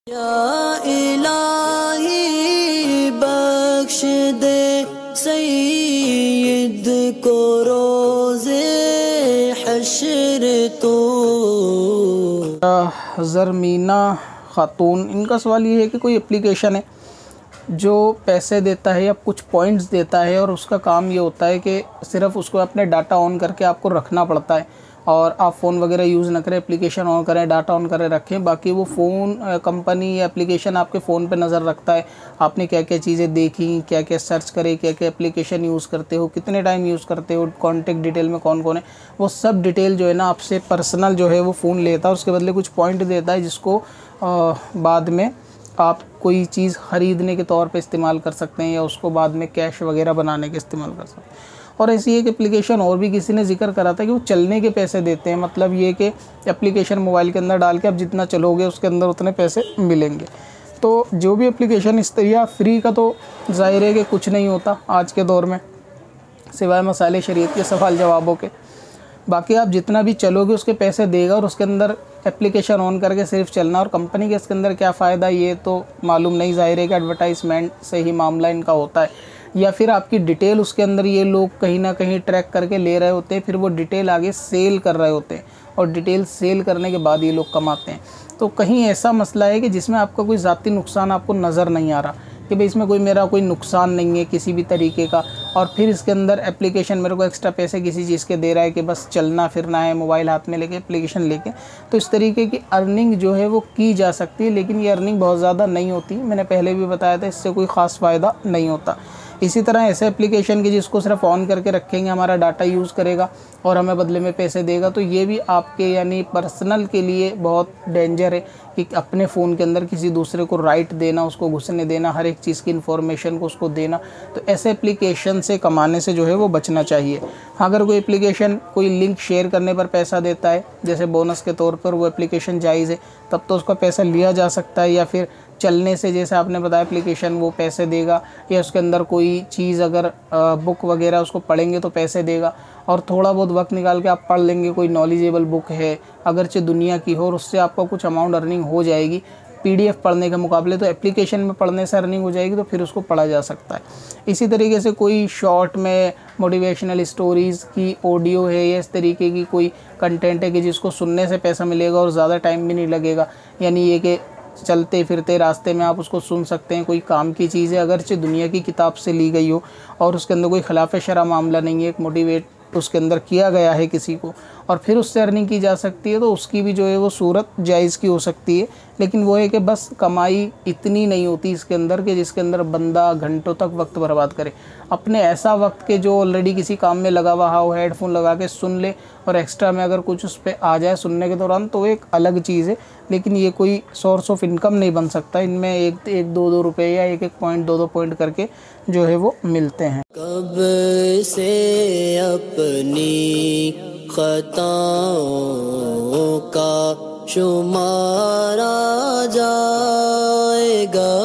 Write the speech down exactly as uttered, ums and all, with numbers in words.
या इलाही बख्श दे सईद को रोज़े हश्र तो। ज़रमीना खातून, इनका सवाल ये है कि कोई एप्लीकेशन है जो पैसे देता है या कुछ पॉइंट्स देता है और उसका काम ये होता है कि सिर्फ़ उसको अपने डाटा ऑन करके आपको रखना पड़ता है और आप फ़ोन वगैरह यूज़ ना करें, एप्लीकेशन ऑन करें, डाटा ऑन करें रखें, बाकी वो फ़ोन कंपनी या एप्लीकेशन आपके फ़ोन पे नज़र रखता है आपने क्या क्या चीज़ें देखी, क्या क्या सर्च करे, क्या क्या एप्लीकेशन यूज़ करते हो, कितने टाइम यूज़ करते हो, कॉन्टेक्ट डिटेल में कौन कौन है, वो सब डिटेल जो है ना आपसे पर्सनल जो है वो फ़ोन लेता है। उसके बदले कुछ पॉइंट देता है जिसको आ, बाद में आप कोई चीज़ ख़रीदने के तौर पे इस्तेमाल कर सकते हैं या उसको बाद में कैश वगैरह बनाने के इस्तेमाल कर सकते हैं। और ऐसी एक एप्लीकेशन और भी किसी ने जिक्र करा था कि वो चलने के पैसे देते हैं, मतलब ये कि एप्लीकेशन मोबाइल के अंदर डाल के आप जितना चलोगे उसके अंदर उतने पैसे मिलेंगे। तो जो भी एप्लीकेशन इस तरह फ्री का तो ज़ाहिर है कि कुछ नहीं होता आज के दौर में सिवाय मसाले शरीयत के सवाल जवाबों के। बाकी आप जितना भी चलोगे उसके पैसे देगा और उसके अंदर एप्लीकेशन ऑन करके सिर्फ चलना, और कंपनी के इसके अंदर क्या फ़ायदा ये तो मालूम नहीं। ज़ाहिर है कि एडवर्टाइजमेंट से ही मामला इनका होता है, या फिर आपकी डिटेल उसके अंदर ये लोग कहीं ना कहीं ट्रैक करके ले रहे होते हैं, फिर वो डिटेल आगे सेल कर रहे होते हैं और डिटेल सेल करने के बाद ये लोग कमाते हैं। तो कहीं ऐसा मसला है कि जिसमें आपका कोई ज़ाती नुकसान आपको नज़र नहीं आ रहा कि भाई इसमें कोई मेरा कोई नुकसान नहीं है किसी भी तरीके का, और फिर इसके अंदर एप्लीकेशन मेरे को एक्स्ट्रा पैसे किसी चीज़ के दे रहा है कि बस चलना फिरना है मोबाइल हाथ में लेके एप्लीकेशन लेके। तो इस तरीके की अर्निंग जो है वो की जा सकती है, लेकिन ये अर्निंग बहुत ज़्यादा नहीं होती। मैंने पहले भी बताया था इससे कोई ख़ास फ़ायदा नहीं होता। इसी तरह ऐसे एप्लीकेशन के जिसको सिर्फ ऑन करके रखेंगे, हमारा डाटा यूज़ करेगा और हमें बदले में पैसे देगा, तो ये भी आपके यानी पर्सनल के लिए बहुत डेंजर है कि अपने फ़ोन के अंदर किसी दूसरे को राइट देना, उसको घुसने देना, हर एक चीज़ की इन्फॉर्मेशन को उसको देना। तो ऐसे एप्लीकेशन से कमाने से जो है वो बचना चाहिए। हाँ, अगर कोई एप्लीकेशन कोई लिंक शेयर करने पर पैसा देता है जैसे बोनस के तौर पर, वो एप्लीकेशन जायज़ है, तब तो उसका पैसा लिया जा सकता है। या फिर चलने से जैसे आपने बताया एप्लीकेशन वो पैसे देगा, या उसके अंदर कोई चीज़ अगर बुक वगैरह उसको पढ़ेंगे तो पैसे देगा, और थोड़ा बहुत वक्त निकाल के आप पढ़ लेंगे, कोई नॉलेजेबल बुक है अगरचे दुनिया की हो, और उससे आपको कुछ अमाउंट अर्निंग हो जाएगी पीडीएफ पढ़ने के मुकाबले। तो एप्लीकेशन में पढ़ने से अर्निंग हो जाएगी तो फिर उसको पढ़ा जा सकता है। इसी तरीके से कोई शॉर्ट में मोटिवेशनल स्टोरीज़ की ऑडियो है या इस तरीके की कोई कंटेंट है कि जिसको सुनने से पैसा मिलेगा और ज़्यादा टाइम भी नहीं लगेगा, यानी ये कि चलते फिरते रास्ते में आप उसको सुन सकते हैं, कोई काम की चीज़ है अगरचे दुनिया की किताब से ली गई हो और उसके अंदर कोई खिलाफ शरअ मामला नहीं है, एक मोटिवेट उसके अंदर किया गया है किसी को और फिर उससे अर्निंग की जा सकती है, तो उसकी भी जो है वो सूरत जायज़ की हो सकती है। लेकिन वो है कि बस कमाई इतनी नहीं होती इसके अंदर कि जिसके अंदर बंदा घंटों तक वक्त बर्बाद करे। अपने ऐसा वक्त के जो ऑलरेडी किसी काम में लगा हुआ हो, हेडफोन लगा के सुन ले, और एक्स्ट्रा में अगर कुछ उस पर आ जाए सुनने के दौरान तो एक अलग चीज़ है, लेकिन ये कोई सोर्स ऑफ इनकम नहीं बन सकता। इनमें एक एक दो दो रुपये या एक एक पॉइंट दो दो पॉइंट करके जो है वो मिलते हैं। कब से अपनी खताओं का शुमारा जाएगा।